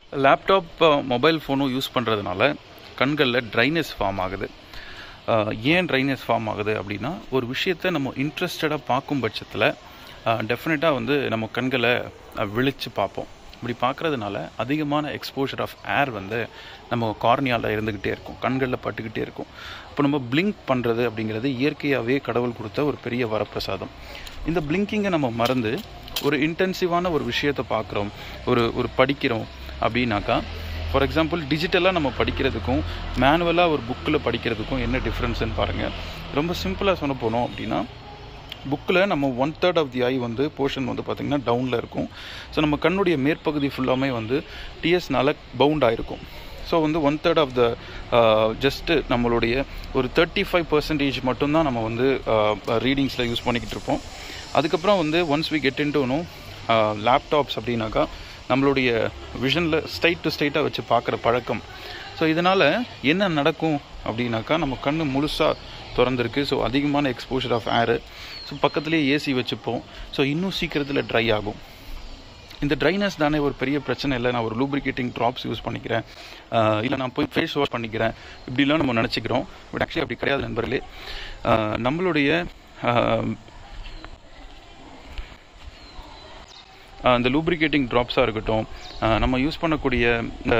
Laptop mobile ஃபோனும் use பண்ணுறதுனால கண்களில் ட்ரைனஸ் ஃபார்ம் ஆகுது. ஏன் ட்ரைனஸ் ஃபார்ம் ஆகுது அப்படின்னா, ஒரு விஷயத்தை நம்ம இன்ட்ரெஸ்டடாக பார்க்கும் பட்சத்தில் டெஃபினட்டாக நம்ம கண்களை விழித்து பார்ப்போம். இப்படி பார்க்குறதுனால அதிகமான எக்ஸ்போஷர் ஆஃப் ஏர் நம்ம கார்னியாவில் இருந்துக்கிட்டே இருக்கும், கண்களில் பட்டுக்கிட்டே இருக்கும். இப்போ நம்ம பிளிங்க் பண்ணுறது அப்படிங்கிறது இயற்கையாகவே கடவுள் கொடுத்த ஒரு பெரிய வரப்பிரசாதம். இந்த பிளிங்கிங்கை நம்ம மறந்து ஒரு இன்டென்சிவான ஒரு விஷயத்தை பார்க்குறோம், ஒரு படிக்கிறோம் அப்படின்னாக்கா, ஃபார் எக்ஸாம்பிள் டிஜிட்டலாக நம்ம படிக்கிறதுக்கும் மேனுவலாக ஒரு புக்கில் படிக்கிறதுக்கும் என்ன டிஃப்ரென்ஸ்ன்னு பாருங்கள். ரொம்ப சிம்பிளாக சொல்ல போனோம் அப்படின்னா, புக்கில் நம்ம 1/3 ஆஃப் தி ஐ போர்ஷன் பார்த்திங்கன்னா டவுனில் இருக்கும். ஸோ நம்ம கண்ணுடைய மேற்பகுதி ஃபுல்லாமே டிஎஸ்னால் பவுண்ட் ஆகிருக்கும். ஸோ 1/3 ஆஃப் த ஜஸ்ட்டு நம்மளுடைய ஒரு 35% மட்டும்தான் நம்ம ரீடிங்ஸில் யூஸ் பண்ணிக்கிட்டு இருப்போம். அதுக்கப்புறம் once we get into laptops அப்படின்னாக்கா நம்மளுடைய விஷனில் ஸ்ட்ரைட் டு ஸ்ட்ரைட்டாக வச்சு பார்க்குற பழக்கம். ஸோ இதனால் என்ன நடக்கும் அப்படின்னாக்கா, நம்ம கண் முழுசாக திறந்துருக்கு. ஸோ அதிகமான எக்ஸ்போஷர் ஆஃப் ஏரு. ஸோ பக்கத்துலேயே ஏசி வச்சுப்போம். ஸோ இன்னும் சீக்கிரத்தில் ட்ரை ஆகும். இந்த ட்ரைனஸ் தானே ஒரு பெரிய பிரச்சனை இல்லை, நான் ஒரு லூப்ரிகேட்டிங் ட்ராப்ஸ் யூஸ் பண்ணிக்கிறேன், இல்லை நான் போய் ஃபேஸ் வாஷ் பண்ணிக்கிறேன், இப்படிலாம் நம்ம நினச்சிக்கிறோம். பட் ஆக்சுவலி அப்படி கிடையாது நண்பர்களே. நம்மளுடைய இந்த லூப்ரிகேட்டிங் ட்ராப்ஸாக இருக்கட்டும், நம்ம யூஸ் பண்ணக்கூடிய இந்த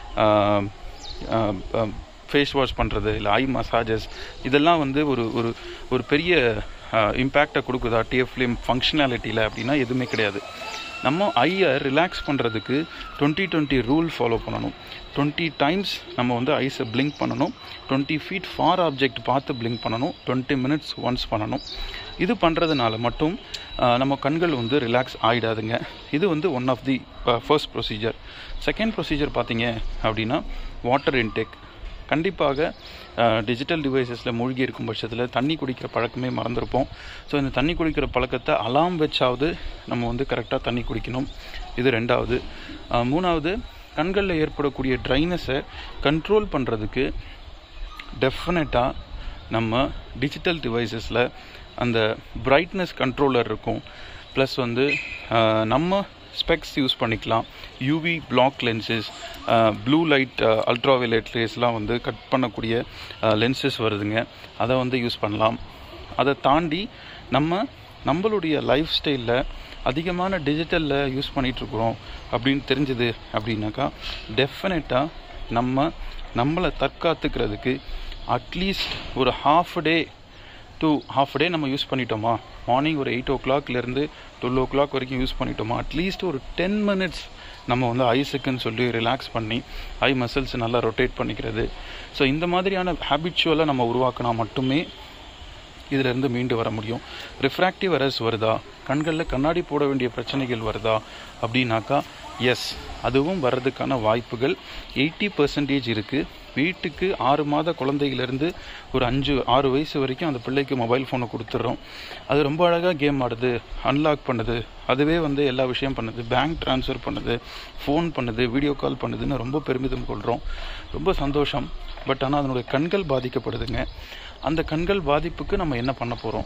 ஃபேஸ் வாஷ் பண்ணுறது, இல்லை ஐ மசாஜஸ், இதெல்லாம் ஒரு பெரிய இம்பேக்டை கொடுக்குதா டிஎஃப்எம் ஃபங்க்ஷனாலிட்டியில் அப்படின்னா எதுவுமே கிடையாது. நம்ம ஐயை ரிலாக்ஸ் பண்ணுறதுக்கு 20-20 ரூல் ஃபாலோ பண்ணணும். 20 டைம்ஸ் நம்ம ஐஸை பிளிங்க் பண்ணணும். 20 feet ஃபார் ஆப்ஜெக்ட் பார்த்து பிளிங்க் பண்ணணும். 20 minutes ஒன்ஸ் பண்ணணும். இது பண்ணுறதுனால மட்டும் நம்ம கண்கள் ரிலாக்ஸ் ஆகிடாதுங்க. இது one of the first procedure. Second procedure பார்த்தீங்க அப்படின்னா, வாட்டர் இன்டேக். கண்டிப்பாக டிஜிட்டல் டிவைசஸில் மூழ்கி இருக்கும் பட்சத்தில் தண்ணி குடிக்கிற பழக்கமே மறந்துருப்போம். ஸோ இந்த தண்ணி குடிக்கிற பழக்கத்தை அலாம் வச்சாவது நம்ம கரெக்டாக தண்ணி குடிக்கணும். இது ரெண்டாவது. மூணாவது, கண்களில் ஏற்படக்கூடிய ட்ரைனஸை கண்ட்ரோல் பண்ணுறதுக்கு டெஃபினட்டாக நம்ம டிஜிட்டல் டிவைசஸில் அந்த பிரைட்னஸ் கண்ட்ரோலர் இருக்கும். ப்ளஸ் நம்ம ஸ்பெக்ஸ் யூஸ் பண்ணிக்கலாம். UV block lenses, blue light, ultraviolet ரேஸ்லாம் கட் பண்ணக்கூடிய லென்சஸ் வருதுங்க. அதை யூஸ் பண்ணலாம். அதை தாண்டி நம்மளுடைய லைஃப் ஸ்டைலில் அதிகமான டிஜிட்டலில் யூஸ் பண்ணிகிட்ருக்குறோம் அப்படின்னு தெரிஞ்சுது அப்படின்னாக்கா, டெஃபினட்டாக நம்மளை தற்காத்துக்கிறதுக்கு அட்லீஸ்ட் ஒரு ஹாஃப் டே நம்ம யூஸ் பண்ணிட்டோமா, மார்னிங் ஒரு 8 o'clock 12 o'clock வரைக்கும் யூஸ் பண்ணிட்டோமா, அட்லீஸ்ட் ஒரு 10 minutes நம்ம ஐஸுக்குன்னு சொல்லி ரிலாக்ஸ் பண்ணி ஐ மசில்ஸ் நல்லா ரொட்டேட் பண்ணிக்கிறது. ஸோ இந்த மாதிரியான ஹேபிச்சுவலாக நம்ம உருவாக்கினா மட்டுமே இதிலேருந்து மீண்டு வர முடியும். ரிஃப்ராக்டிவ் எரர்ஸ் வருதா, கண்களில் கண்ணாடி போட வேண்டிய பிரச்சனைகள் வருதா அப்படின்னாக்கா, எஸ், அதுவும் வர்றதுக்கான வாய்ப்புகள் 80% இருக்குது. வீட்டுக்கு 6 மாத குழந்தையிலேருந்து ஒரு 5-6 வயசு வரைக்கும் அந்த பிள்ளைக்கு மொபைல் ஃபோனை கொடுத்துட்றோம். அது ரொம்ப அழகாக கேம் ஆடுது, அன்லாக் பண்ணுது, அதுவே எல்லா விஷயம் பண்ணுது, பேங்க் ட்ரான்ஸ்ஃபர் பண்ணுது, ஃபோன் பண்ணுது, வீடியோ கால் பண்ணுதுன்னு ரொம்ப பெருமிதம் கொள்கிறோம். ரொம்ப சந்தோஷம். பட் ஆனால் அதனுடைய கண்கள் பாதிக்கப்படுதுங்க. அந்த கண்கள் பாதிப்புக்கு நம்ம என்ன பண்ண போகிறோம்?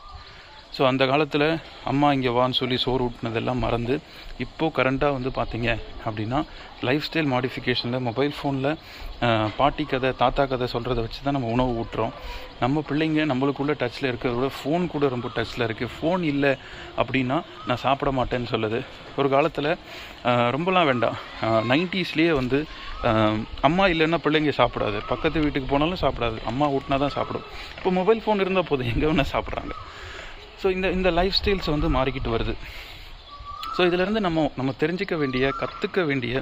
ஸோ அந்த காலத்தில் அம்மா இங்கே வான்னு சொல்லி சோறு ஊட்டினதெல்லாம் மறந்து இப்போது கரண்ட்டாக பார்த்தீங்க அப்படின்னா லைஃப் ஸ்டைல் மாடிஃபிகேஷனில் மொபைல் ஃபோனில் பாட்டி கதை, தாத்தா கதை சொல்கிறத வச்சு தான் நம்ம உணவு ஊட்டுறோம். நம்ம பிள்ளைங்க நம்மளுக்குள்ளே டச்சில் இருக்கிறத விட ஃபோன் கூட ரொம்ப டச்சில் இருக்குது. ஃபோன் இல்லை அப்படின்னா நான் சாப்பிட மாட்டேன்னு சொல்லுது. ஒரு காலத்தில் ரொம்பலாம் வேண்டாம், 90sலேயே அம்மா இல்லைன்னா பிள்ளைங்க சாப்பிடாது, பக்கத்து வீட்டுக்கு போனாலும் சாப்பிடாது, அம்மா ஊட்டினா தான் சாப்பிடும். இப்போ மொபைல் ஃபோன் இருந்தால் போதும், எங்கே வேணால் சாப்பிட்றாங்க. ஸோ இந்த லைஃப் ஸ்டைல்ஸ் மாறிக்கிட்டு வருது. ஸோ இதிலேருந்து நம்ம தெரிஞ்சிக்க வேண்டிய, கற்றுக்க வேண்டிய,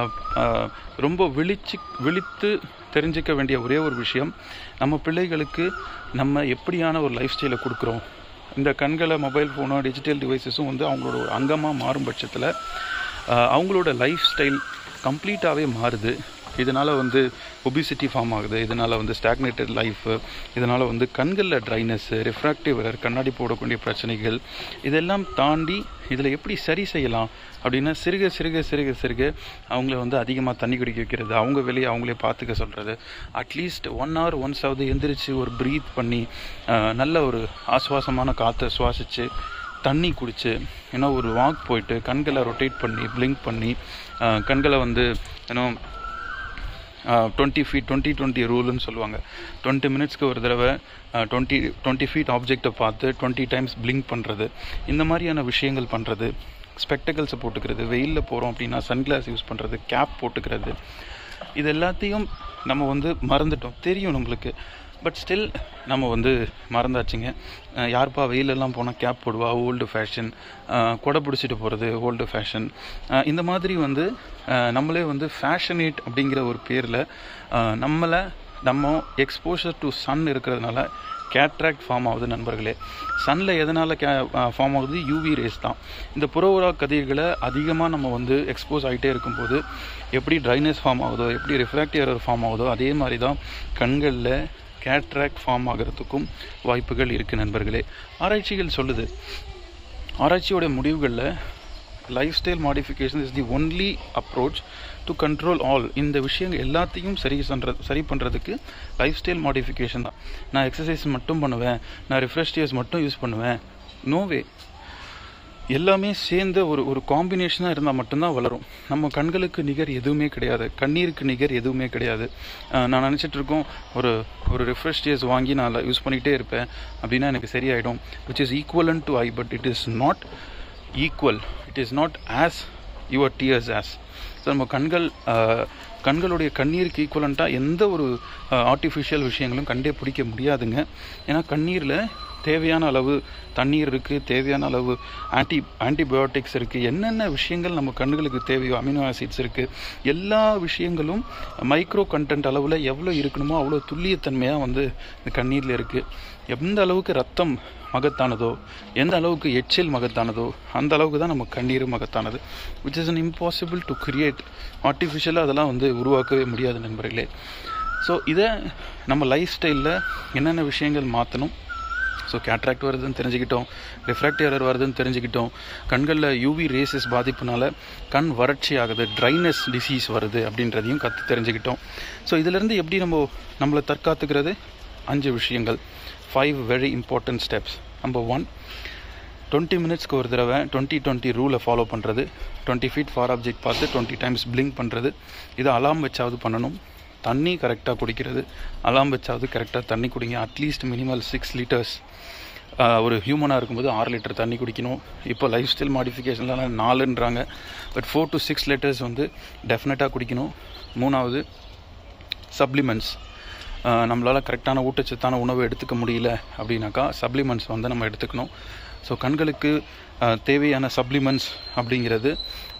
ரொம்ப விழித்து தெரிஞ்சிக்க வேண்டிய ஒரே ஒரு விஷயம், நம்ம பிள்ளைகளுக்கு நம்ம எப்படியான ஒரு லைஃப் ஸ்டைலை கொடுக்குறோம். இந்த கண்களை மொபைல் ஃபோனோ டிஜிட்டல் டிவைசஸும் அவங்களோட ஒரு அங்கமாக மாறும் பட்சத்தில் அவங்களோட லைஃப் ஸ்டைல் கம்ப்ளீட்டாகவே மாறுது. இதனால் ஒபிசிட்டி ஃபார்ம் ஆகுது, இதனால் ஸ்டாக்னேட்டட் லைஃப், இதனால் கண்களில் ட்ரைனஸ், ரிஃப்ராக்டிவ் எரர், கண்ணாடி போடக்கூடிய பிரச்சனைகள், இதெல்லாம் தாண்டி இதில் எப்படி சரி செய்யலாம் அப்படின்னா, சிறுக அவங்கள அதிகமாக தண்ணி குடிக்க வைக்கிறது, அவங்க வெளியே அவங்களே பார்த்துக்க சொல்கிறது, அட்லீஸ்ட் 1 hour ஒன்ஸாவது எந்திரிச்சு ஒரு ப்ரீத் பண்ணி நல்ல ஒரு ஆசுவாசமான காற்றை சுவாசித்து தண்ணி குடித்து, ஏன்னா ஒரு வாக் போயிட்டு கண்களை ரொட்டேட் பண்ணி பிளிங்க் பண்ணி கண்களை வந்து ஏன்னோ 20 feet 20-20 ரூல்னு சொல்லுவாங்க. 20 மினிட்ஸ்க்கு ஒரு தடவை 20 feet ஆப்ஜெக்டை பார்த்து 20 times blink பண்ணுறது, இந்த மாதிரியான விஷயங்கள் பண்ணுறது, ஸ்பெக்டக்கல்ஸை போட்டுக்கிறது, வெயிலில் போகிறோம் அப்படின்னா சன்கிளாஸ் யூஸ் பண்ணுறது, கேப் போட்டுக்கிறது, இது எல்லாத்தையும் நம்ம வந்து மறந்துட்டோம். தெரியும் நம்மளுக்கு, பட் ஸ்டில் நம்ம வந்து மறந்தாச்சுங்க. யார்ப்பா வெயிலெல்லாம் போனால் கேப் போடுவா, ஓல்டு ஃபேஷன், கொடை பிடிச்சிட்டு போகிறது ஓல்டு ஃபேஷன், இந்த மாதிரி வந்து நம்மளே வந்து ஃபேஷனேட் அப்படிங்கிற ஒரு பேரில் நம்ம எக்ஸ்போஷர் டு சன் இருக்கிறதுனால கேட்ராக்ட் ஃபார்ம் ஆகுது நண்பர்களே. சன்னில் எதனால் ஃபார்ம் ஆகுது? யூவி ரேஸ் தான். இந்த புறஊதா கதிர்களை அதிகமாக நம்ம வந்து எக்ஸ்போஸ் ஆகிட்டே இருக்கும்போது எப்படி ட்ரைனஸ் ஃபார்ம் ஆகுதோ, எப்படி ரிஃப்ராக்டிவ் எரர் ஃபார்ம் ஆகுதோ, அதே மாதிரி தான் கண்களில் கேட்ராக்ட் ஃபார்ம் ஆகிறதுக்கும் வாய்ப்புகள் இருக்குது நண்பர்களே. ஆராய்ச்சிகள் சொல்லுது, ஆராய்ச்சியோட முடிவுகளில் life style modification is the only approach to control all. இந்த விஷயங்கள் எல்லாத்தையும் சரி பண்ணுறதுக்கு லைஃப் ஸ்டைல் மாடிஃபிகேஷன் தான். நான் எக்ஸசைஸ் மட்டும் பண்ணுவேன், நான் ரிஃப்ரெஷ்டியர்ஸ் மட்டும் யூஸ் பண்ணுவேன், நோவே. எல்லாமே சேர்ந்த ஒரு காம்பினேஷனாக இருந்தால் மட்டும்தான் வளரும். நம்ம கண்களுக்கு நிகர் எதுவுமே கிடையாது, கண்ணீருக்கு நிகர் எதுவுமே கிடையாது. நான் நினச்சிட்டு இருக்கோம் ஒரு ரிஃப்ரெஷ்டியர்ஸ் வாங்கி நான் யூஸ் பண்ணிகிட்டே இருப்பேன் அப்படின்னா எனக்கு சரியாயிடும், which is equivalent to eye, but it is not equal, it is not as your tears as. So நம்ம கண்களுடைய கண்ணீருக்கு ஈக்குவலண்ட்டாக எந்த ஒரு ஆர்டிஃபிஷியல் விஷயங்களும் கண்டே பிடிக்க முடியாதுங்க. ஏன்னா கண்ணீரில் தேவையான அளவு தண்ணீர் இருக்குது, தேவையான அளவு ஆன்டிபயோட்டிக்ஸ் இருக்குது, என்னென்ன விஷயங்கள் நம்ம கண்களுக்கு தேவையோ, அமினோ ஆசிட்ஸ் இருக்குது, எல்லா விஷயங்களும் மைக்ரோ கண்டென்ட் அளவில் எவ்வளோ இருக்கணுமோ அவ்வளோ துல்லியத்தன்மையாக வந்து இந்த கண்ணீரில் இருக்குது. எந்த அளவுக்கு ரத்தம் மகத்தானதோ, எந்த அளவுக்கு எச்சில் மகத்தானதோ, அந்த அளவுக்கு தான் நம்ம கண்ணீர் மகத்தானது. Which is an impossible to create. ஆர்டிஃபிஷியலாக அதெல்லாம் வந்து உருவாக்கவே முடியாது நண்பர்களே. ஸோ இதை நம்ம லைஃப் ஸ்டைலில் என்னென்ன விஷயங்கள் மாற்றணும். ஸோ கேட்ராக்ட் வருதுன்னு தெரிஞ்சுக்கிட்டோம், ரிஃப்ராக்டிவ் எரர் வருதுன்னு தெரிஞ்சுக்கிட்டோம், கண்களில் யூவி ரேசஸ் பாதிப்புனால கண் வறட்சி ஆகுது, ட்ரைனஸ் டிசீஸ் வருது அப்படின்றதையும் தெரிஞ்சுக்கிட்டோம். ஸோ இதிலேருந்து எப்படி நம்மளை தற்காத்துக்கிறது? 5 விஷயங்கள், 5 வெரி இம்பார்ட்டன்ட் ஸ்டெப்ஸ். நம்பர் 1, 20 மினிட்ஸ்க்கு ஒரு தடவை 20-20 ரூலை ஃபாலோ பண்ணுறது. 20 feet ஃபார் ஆப்ஜெக்ட் பார்த்து 20 times blink பண்ணுறது. இதை அலாம் வச்சாவது பண்ணணும். தண்ணி கரெக்டாக குடிக்கிறது, அலாம் வச்சாவது கரெக்டாக தண்ணி குடிங்க. At least minimal 6 liters. ஒரு ஹியூமனாக இருக்கும்போது 6 liter தண்ணி குடிக்கணும். இப்போ லைஃப் ஸ்டைல் மாடிஃபிகேஷன்லாம் 4ன்றாங்க, பட் 4 to 6 liters வந்து டெஃபினட்டாக குடிக்கணும். 3வது, சப்ளிமெண்ட்ஸ். நம்மளால் கரெக்டான ஊட்டச்சத்தான உணவு எடுத்துக்க முடியல அப்படின்னாக்கா சப்ளிமெண்ட்ஸ் வந்து நம்ம எடுத்துக்கணும். ஸோ கண்களுக்கு தேவையான சப்ளிமெண்ட்ஸ் அப்படிங்கிறது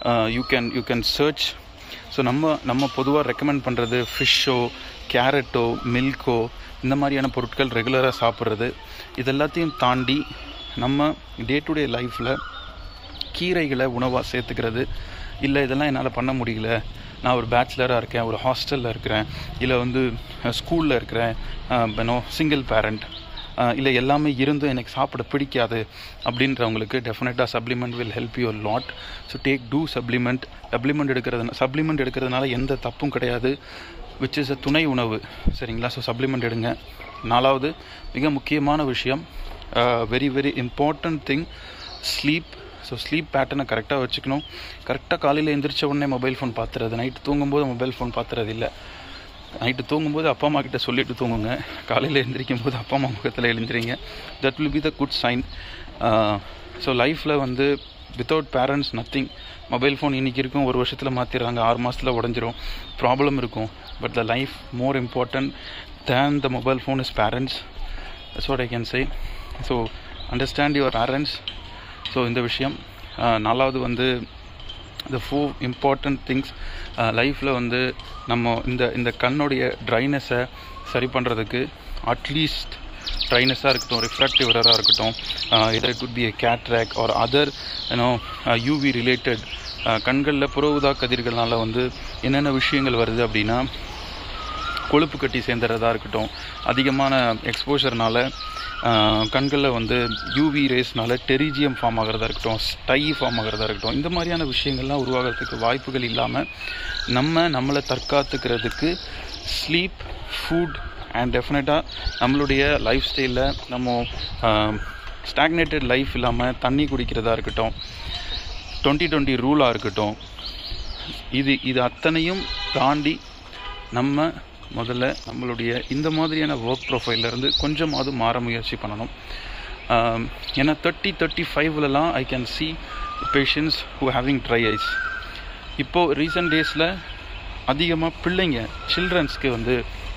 யூ கேன் சர்ச். ஸோ நம்ம பொதுவாக ரெக்கமெண்ட் பண்ணுறது ஃபிஷ்ஷோ, கேரட்டோ, மில்கோ, இந்த மாதிரியான பொருட்கள் ரெகுலராக சாப்பிட்றது. இதெல்லாத்தையும் தாண்டி நம்ம டே டு டே லைஃப்பில் கீரைகளை உணவாக சேர்த்துக்கிறது. இல்லை இதெல்லாம் என்னால் பண்ண முடியல, நான் ஒரு பேச்சுலராக இருக்கேன், ஒரு ஹாஸ்டலில் இருக்கிறேன், இல்லை வந்து ஸ்கூலில் இருக்கிறேன், சிங்கிள் பேரண்ட், இல்லை எல்லாமே இருந்தும் எனக்கு சாப்பிட பிடிக்காது அப்படின்றவங்களுக்கு டெஃபினட்டாக supplement will help you lot. So do supplement எடுக்கிறதுனால எந்த தப்பும் கிடையாது, விச் இஸ் அ துணை உணவு. சரிங்களா? ஸோ சப்ளிமெண்ட் எடுங்க. 4வது மிக முக்கியமான விஷயம், very very important thing, sleep. So sleep பேட்டர்னை கரெக்டாக வச்சுக்கணும். கரெக்டாக காலையில் எழுந்திரிச்ச உடனே மொபைல் ஃபோன் பார்த்துறது, நைட்டு தூங்கும்போது மொபைல் ஃபோன் பார்த்துறது இல்லை. நைட்டு தூங்கும்போது அப்பா அம்மா கிட்ட சொல்லிட்டு தூங்குங்க, காலையில் எழுந்திரிக்கும் போது அப்பா அம்மா முகத்தில் எழுந்திரிங்க. That will be the good sign. So லைஃப்பில் வந்து without parents nothing. Mobile phone இன்றைக்கி இருக்கும், ஒரு வருஷத்தில் மாற்றிடுறாங்க, 6 மாதத்தில் உடஞ்சிரும், ப்ராப்ளம் இருக்கும். But the life more important than the mobile phone is parents. That's what I can say. So understand your parents. So இந்த விஷயம். 4வது வந்து the 4 important things லைஃப்பில் வந்து நம்ம இந்த கண்ணுடைய ட்ரைனஸை சரி பண்ணுறதுக்கு, அட்லீஸ்ட் ட்ரைனஸாக இருக்கட்டும், ரிஃப்ராக்டிவ் எரராக இருக்கட்டும், either it could be a cataract or other UV related, கண்களில் புற ஊதா கதிர்களால் வந்து என்னென்ன விஷயங்கள் வருது அப்படின்னா, கொழுப்பு கட்டி சேர்ந்துறதா இருக்கட்டும், அதிகமான எக்ஸ்போஷர்னால கண்களில் வந்து யூவி ரேஸ்னால டெரிஜியம் ஃபார்ம் ஆகிறதா இருக்கட்டும், ஸ்டை ஃபார்ம் ஆகிறதா இருக்கட்டும், இந்த மாதிரியான விஷயங்கள்லாம் உருவாகிறதுக்கு வாய்ப்புகள் இல்லாமல் நம்மளை தற்காத்துக்கிறதுக்கு ஸ்லீப், ஃபுட் அண்ட் டெஃபினட்டாக நம்மளுடைய லைஃப் ஸ்டைலில் நம்ம ஸ்டாக்னேட்டட் லைஃப் இல்லாமல் தண்ணி குடிக்கிறதா இருக்கட்டும், 20-20 ரூலாக இருக்கட்டும், இது அத்தனையும் தாண்டி நம்ம முதல்ல நம்மளுடைய இந்த மாதிரியான ஒர்க் ப்ரொஃபைல்லேருந்து கொஞ்சமாவது மாற முயற்சி பண்ணணும். ஏன்னா 35லலாம் I can see patients who having dry eyes. இப்போது ரீசன்ட் டேஸில் அதிகமாக பிள்ளைங்க சில்ட்ரன்ஸ்க்கு வந்து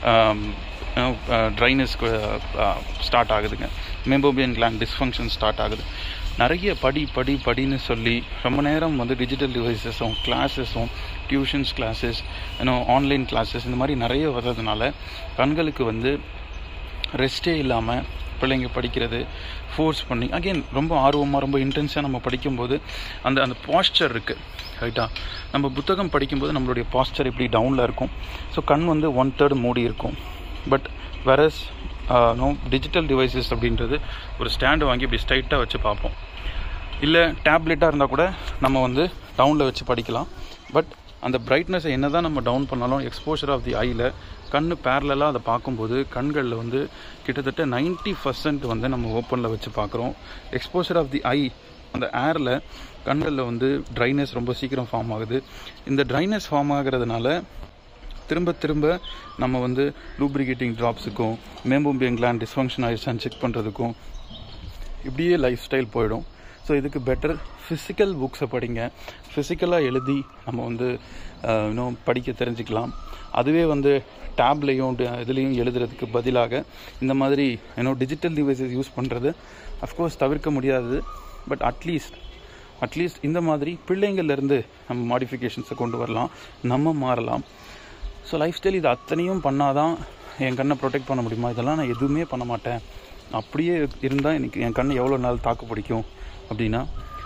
ட்ரைனஸ் ஸ்டார்ட் ஆகுதுங்க, மெம்போபியன் கிளாண்ட் டிஸ்ஃபங்க்ஷன் ஸ்டார்ட் ஆகுது. நிறைய படின்னு சொல்லி ரொம்ப நேரம் வந்து டிஜிட்டல் டிவைசஸும் கிளாஸஸும் டியூஷன்ஸ் கிளாஸஸ் ஆன்லைன் கிளாஸஸ் இந்த மாதிரி நிறைய வர்றதுனால கண்களுக்கு வந்து ரெஸ்ட்டே இல்லாமல் பிள்ளைங்க படிக்கிறது ஃபோர்ஸ் பண்ணி அகெயின் ரொம்ப ஆர்வமாக ரொம்ப இன்டென்ஸாக நம்ம படிக்கும்போது அந்த பாஸ்டர் இருக்குது ரைட்டா. நம்ம புத்தகம் படிக்கும்போது நம்மளுடைய பாஸ்டர் இப்படி டவுனில் இருக்கும். ஸோ கண் வந்து 1/3 மூடி இருக்கும். பட் வெரஸ் டிஜிட்டல் டிவைசஸ் அப்படின்றது ஒரு ஸ்டாண்டு வாங்கி இப்படி ஸ்ட்ரைட்டாக வச்சு பார்ப்போம். இல்லை டேப்லெட்டாக இருந்தால் கூட நம்ம வந்து டவுனில் வச்சு படிக்கலாம். பட் அந்த பிரைட்னஸை என்ன தான் நம்ம டவுன் பண்ணாலும் எக்ஸ்போஷர் ஆஃப் தி ஐயில் கண் பேரலாக அதை பார்க்கும்போது கண்களில் வந்து கிட்டத்தட்ட 90% வந்து நம்ம ஓப்பனில் வச்சு பார்க்குறோம். எக்ஸ்போஷர் ஆஃப் தி ஐ அந்த ஏரில் கண்களில் வந்து ட்ரைனஸ் ரொம்ப சீக்கிரம் ஃபார்ம் ஆகுது. இந்த ட்ரைனஸ் ஃபார்ம் ஆகிறதுனால திரும்ப நம்ம வந்து லூப்ரிகேட்டிங் ட்ராப்ஸுக்கும் மெம்போபியன் கிளாண்ட் டிஸ்ஃபங்க்ஷன் ஆயிடுச்சான்னு செக் பண்ணுறதுக்கும் இப்படியே லைஃப் ஸ்டைல் போயிடும். ஸோ இதுக்கு பெட்டர் ஃபிசிக்கல் புக்ஸை படிங்க. ஃபிசிக்கலாக எழுதி நம்ம வந்து இன்னும் படிக்க தெரிஞ்சுக்கலாம். அதுவே வந்து டேப்லேயும் இதுலேயும் எழுதுறதுக்கு பதிலாக இந்த மாதிரி டிஜிட்டல் டிவைசஸ் யூஸ் பண்ணுறது அஃப்கோர்ஸ் தவிர்க்க முடியாது. பட் அட்லீஸ்ட் இந்த மாதிரி பிள்ளைங்கள்லேருந்து நம்ம மாடிஃபிகேஷன்ஸை கொண்டு வரலாம், நம்ம மாறலாம். ஸோ லைஃப் ஸ்டைல் இது அத்தனையும் பண்ணாதான் என் கண்ணை ப்ரொடெக்ட் பண்ண முடியுமா? இதெல்லாம் நான் எதுவுமே பண்ண மாட்டேன், அப்படியே இருந்தால் எனக்கு என் கண் எவ்வளோ நாள் தாக்கு பிடிக்கும் அப்படின்னா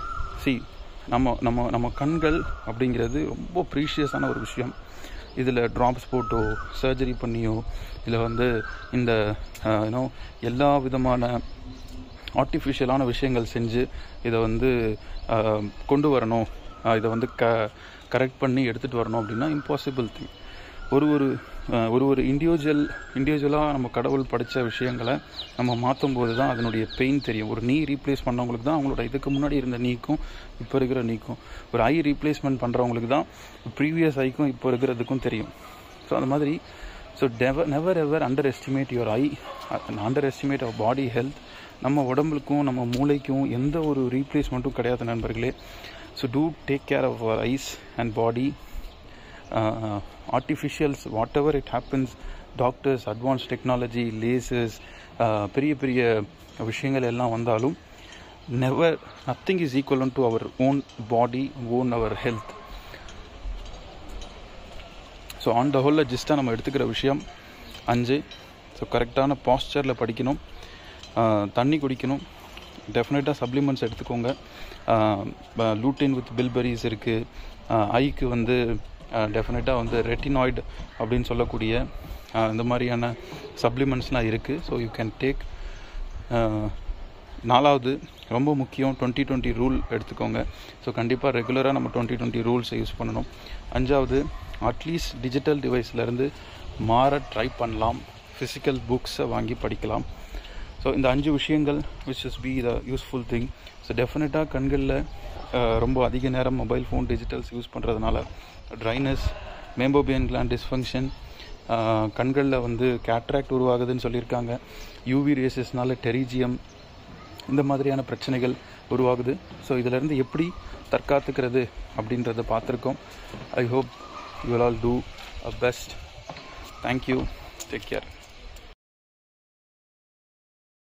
நம்ம கண்கள் அப்படிங்கிறது ரொம்ப ப்ரீஷியஸான ஒரு விஷயம். இதில் ட்ராப்ஸ் போட்டோ சர்ஜரி பண்ணியோ இல்லை வந்து இந்த எல்லா விதமான ஆர்டிஃபிஷியலான விஷயங்கள் செஞ்சு இதை வந்து கொண்டு வரணும், இதை வந்து கரெக்ட் பண்ணி எடுத்துகிட்டு வரணும் அப்படின்னா இம்பாசிபிள் திங். ஒரு இண்டிவிஜுவலாக நம்ம கடவுள் படித்த விஷயங்களை நம்ம மாற்றும் போது தான் அதனுடைய பெயின் தெரியும். ஒரு நீ ரீப்ளேஸ் பண்ணவங்களுக்கு தான் அவங்களோட இதுக்கு முன்னாடி இருந்த நீக்கும் இப்போ இருக்கிற நீக்கும், ஒரு ஐ ரீப்ளேஸ்மெண்ட் பண்ணுறவங்களுக்கு தான் ப்ரீவியஸ் ஐக்கும் இப்போ இருக்கிறதுக்கும் தெரியும். ஸோ அந்த மாதிரி never ever underestimate your eye, underestimate our body health. நம்ம உடம்புக்கும் நம்ம மூளைக்கும் எந்த ஒரு ரீப்ளேஸ்மெண்ட்டும் கிடையாது நண்பர்களே. So to take care of our eyes and body. artificials, whatever it happens, doctors, advanced technology, lasers, பெரிய விஷயங்கள் எல்லாம் வந்தாலும் nothing is equivalent to our own body, our health. So on the ஹோலில் ஜஸ்ட்டாக நம்ம எடுத்துக்கிற விஷயம் 5. ஸோ கரெக்டான பாஸ்டரில் படிக்கணும், தண்ணி குடிக்கணும், டெஃபினட்டாக சப்ளிமெண்ட்ஸ் எடுத்துக்கோங்க. லூட்டின் வித் பில்பெரிஸ் இருக்குது. ஐக்கு வந்து டெஃபினட்டாக வந்து ரெட்டினாய்டு அப்படின்னு சொல்லக்கூடிய இந்த மாதிரியான சப்ளிமெண்ட்ஸ்லாம் இருக்குது. So you can take. 4வது ரொம்ப முக்கியம் 20-20 ரூல் எடுத்துக்கோங்க. ஸோ கண்டிப்பாக ரெகுலராக நம்ம 20-20 ரூல்ஸை யூஸ் பண்ணணும். 5வது அட்லீஸ்ட் டிஜிட்டல் டிவைஸ்லேருந்து மாற ட்ரை பண்ணலாம், ஃபிசிக்கல் புக்ஸை வாங்கி படிக்கலாம். ஸோ இந்த 5 விஷயங்கள் which is be the useful thing. So டெஃபினட்டாக கண்களில் ரொம்ப அதிக நேரம் மொபைல் ஃபோன் டிஜிட்டல்ஸ் யூஸ் பண்ணுறதுனால ட்ரைனஸ், மெம்போபியன் கிளாண்ட் டிஸ்ஃபங்க்ஷன், கண்களில் வந்து கேட்ராக்ட் உருவாகுதுன்னு சொல்லியிருக்காங்க. யூவி ரேசஸ்னால டெரிஜியம், இந்த மாதிரியான பிரச்சனைகள் உருவாகுது. ஸோ இதிலேருந்து எப்படி தற்காத்துக்கிறது அப்படின்றத பார்த்துருக்கோம். I hope you will all do a best. Thank you. Take care.